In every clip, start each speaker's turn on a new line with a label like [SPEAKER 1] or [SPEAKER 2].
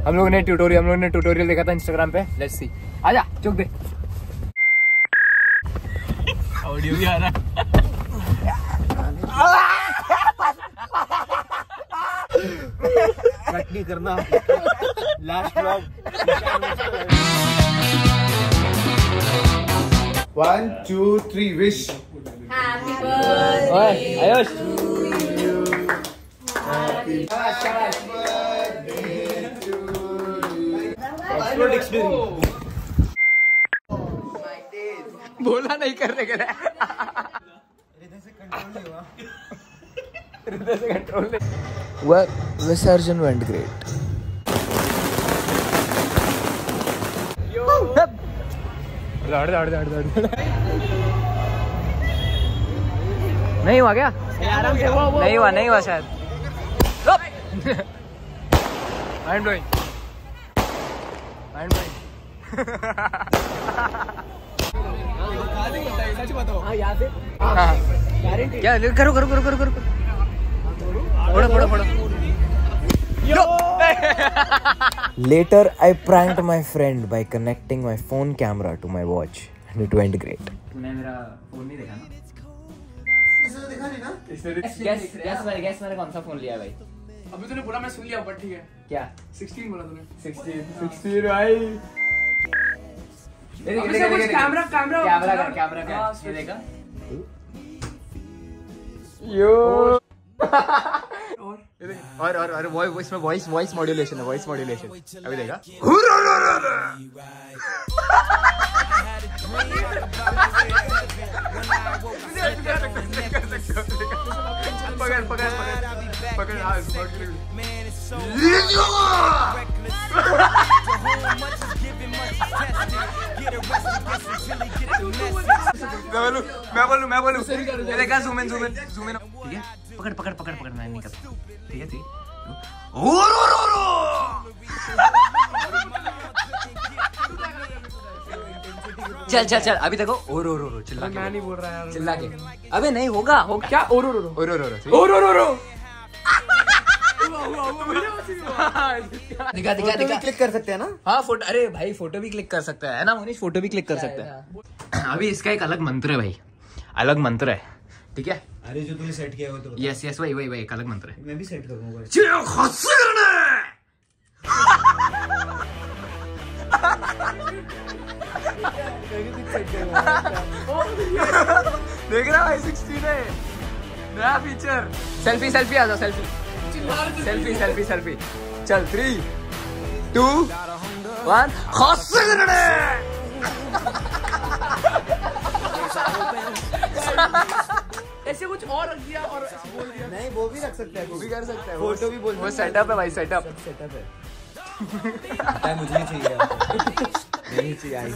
[SPEAKER 1] हम लोगों ने ट्यूटोरियल देखा था इंस्टाग्राम पे। Let's see. आजा चुक दे। ऑडियो भी आ रहा कट नहीं करना। Last vlog
[SPEAKER 2] 1 2 3 wish.
[SPEAKER 3] Happy birthday
[SPEAKER 1] Ayush
[SPEAKER 3] to you. Happy
[SPEAKER 2] birthday to you.
[SPEAKER 1] बोला नहीं करने के लिए। हृदय से कंट्रोल नहीं। विसर्जन वेंट ग्रेट। नहीं हुआ क्या? नहीं हुआ शायद। Mind blowing. क्या करो फोड़ो। Later, I pranked my friend by connecting my phone camera to my watch, and it went great. तूने मेरा फोन नहीं देखा ना?
[SPEAKER 2] देखा नहीं ना?
[SPEAKER 1] Guess मैंने कौन सा फोन लिया भाई?
[SPEAKER 4] अभी तूने बोला मैं सुन लिया बट ठीक है।
[SPEAKER 1] क्या?
[SPEAKER 4] 16 बोला तूने।
[SPEAKER 1] 16 भाई। कैमरा ये देखा? यो। और वॉइस मॉड्यूलेशन है। अभी देखा? पकड़ मैं बोलूं देखा? ज़ूम इन ठीक है? पकड़ मैं नहीं करता। ठीक है चल अभी देखो। ओरो चिल्ला के।
[SPEAKER 4] मैं नहीं बोल रहा यार।
[SPEAKER 1] चिल्ला के। अबे नहीं होगा
[SPEAKER 4] क्या? ओरो
[SPEAKER 1] दिखा
[SPEAKER 2] क्लिक कर सकते हैं ना?
[SPEAKER 1] हाँ फोटो। अरे भाई फोटो भी क्लिक कर सकता है ना मनीष? फोटो भी क्लिक कर सकता है। अभी इसका एक अलग मंत्र है भाई। ठीक है?
[SPEAKER 2] अरे जो तूने सेट किया है वो तो बता।
[SPEAKER 1] यस वही एक अलग मंत्र है।
[SPEAKER 2] मैं भी सेट करूंगा।
[SPEAKER 1] देख रहा भाई 16 है नया फीचर। सेल्फी आ जाओ। सेल्फी। चल 3 2 1
[SPEAKER 4] ऐसे कुछ और रख दिया और बोल दिया।
[SPEAKER 2] नहीं वो भी रख सकते हैं।
[SPEAKER 1] वो भी कर सकता है।
[SPEAKER 2] फोटो भी बोल।
[SPEAKER 1] वो सेटअप है भाई। सेटअप
[SPEAKER 2] है। मुझे नहीं चाहिए। नहीं चाहिए।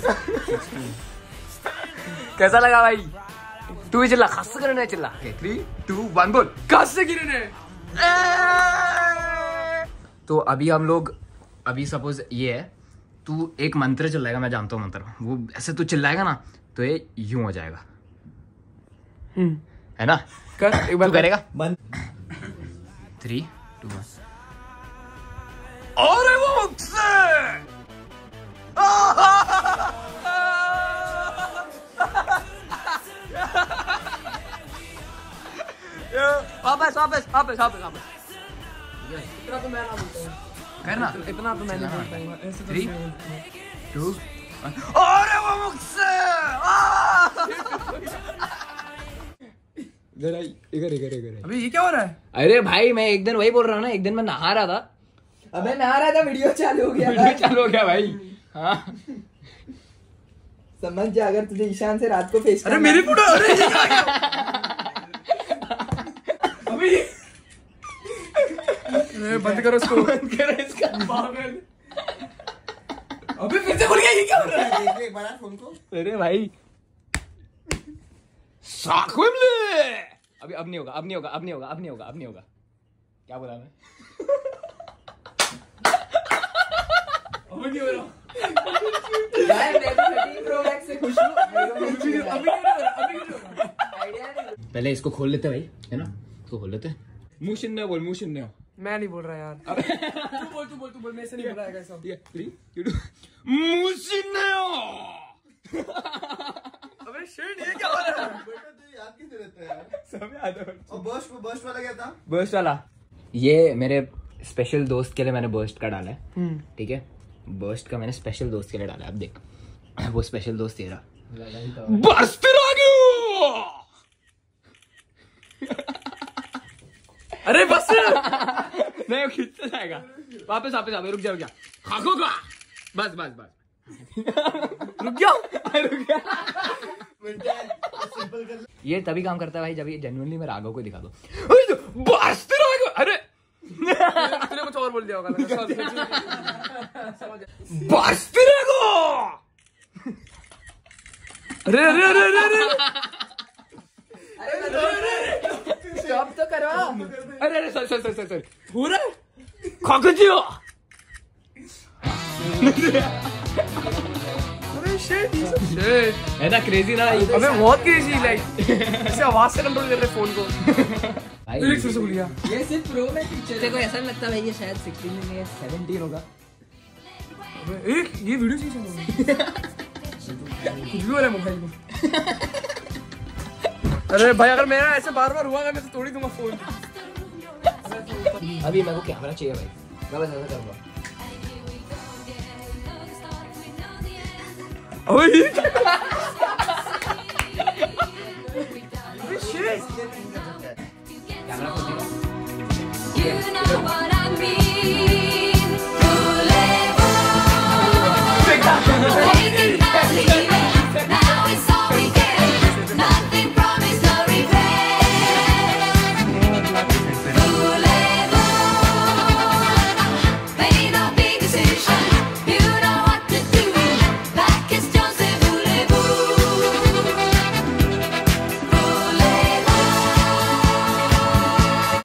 [SPEAKER 1] कैसा लगा भाई? तू ही चिल्ला। खास करने चिल्ला। 3 2 1 बोल।
[SPEAKER 4] खास से गिरने।
[SPEAKER 1] तो अभी हम लोग सपोज ये है। तू एक मंत्र चिल्लाएगा। मैं जानता हूँ मंत्र। वो ऐसे तू चिल्लाएगा ना तो ये यूं हो जाएगा। है ना?
[SPEAKER 4] कर एक बार
[SPEAKER 1] करेगा। 3 2 1। अरे वो मुक्स वापस।
[SPEAKER 4] इतना तो मैं ना बोलता हूँ।
[SPEAKER 1] करना
[SPEAKER 4] इतना तो मैं नहीं बोलता हूँ।
[SPEAKER 1] 3 2 1। अरे वो मुक्स इधर
[SPEAKER 4] अभी ये क्या हो रहा है?
[SPEAKER 1] अरे भाई मैं एक दिन वही बोल रहा हूँ ना। एक दिन मैं नहा रहा था।
[SPEAKER 3] अबे नहा रहा था वीडियो चालू हो गया
[SPEAKER 1] भाई। हाँ
[SPEAKER 3] समझ जा। अगर तुझे ईशान से रात को फेस
[SPEAKER 4] अरे मेरी फोटो। अरे अभी बंद करो इसको। अभी फिर से खुल गया। ये क्या हो रहा है?
[SPEAKER 2] देख ले एक बार फोन को।
[SPEAKER 1] अरे भाई अब नहीं होगा। क्या बोला मैं?
[SPEAKER 4] अभी नहीं हो रहा।
[SPEAKER 3] यार मैं तो 13 प्रो मैक्स से खुश हूँ।
[SPEAKER 1] पहले इसको खोल लेते भाई। है ना? इसको खोल लेते। मुंह शून्य बोल।
[SPEAKER 4] मैं नहीं बोल रहा यार। तू बोल बोल मेरे से नहीं बोला है सब।
[SPEAKER 1] 3 2 मुशिनेयो।
[SPEAKER 4] अबे शिट ये क्या हो रहा है?
[SPEAKER 2] बेटा तू याद कैसे रहता है यार?
[SPEAKER 1] सब याद है।
[SPEAKER 2] और बर्स्ट वाला क्या था?
[SPEAKER 1] बर्स्ट वाला ये मेरे स्पेशल दोस्त के लिए मैंने बर्स्ट का डाला है, ठीक है। बर्स्ट का मैंने स्पेशल दोस्त के लिए डाला है। अब देख वो स्पेशल दोस्त तेरा बर्स्ट आ गया।
[SPEAKER 4] अरे बस
[SPEAKER 1] नहीं वो खींचता जाएगा। वापस रुक जा खाको का बस रुक गया।
[SPEAKER 2] सिंपल कर।
[SPEAKER 1] ये तभी काम करता है भाई जब ये जेन्युइनली मैं राघव को दिखा दो। बर्स्ट आ गया। अरे
[SPEAKER 4] तूने कुछ और बोल दिया होगा।
[SPEAKER 1] बर्स्ट आ गया।
[SPEAKER 4] अरे स्टॉप तो करो।
[SPEAKER 1] अरे सॉरी पूरा खाको
[SPEAKER 4] अरे शिट
[SPEAKER 1] है ना क्रेजी ना।
[SPEAKER 4] अबे बहुत क्रेजी लाइक ऐसे आवाज से कंट्रोल कर रहे फोन को। फिर से भूल गया।
[SPEAKER 3] ये सिर्फ प्रो में फीचर
[SPEAKER 1] तेरे को ऐसा नहीं लगता भाई ये शायद 16 नहीं है 17 होगा।
[SPEAKER 4] एक ये वीडियो चीज कुछ भी हो रहा है मोबाइल में। अरे भाई अगर मेरा ऐसे बार हुआ मैं तो तोड़ ही दूंगा फोन।
[SPEAKER 1] अभी मेरे को कैमरा चाहिए भाई। मैं बस ऐसा करूंगा।
[SPEAKER 4] ओए
[SPEAKER 1] कैमरा खोल दिया।
[SPEAKER 5] You know what I mean.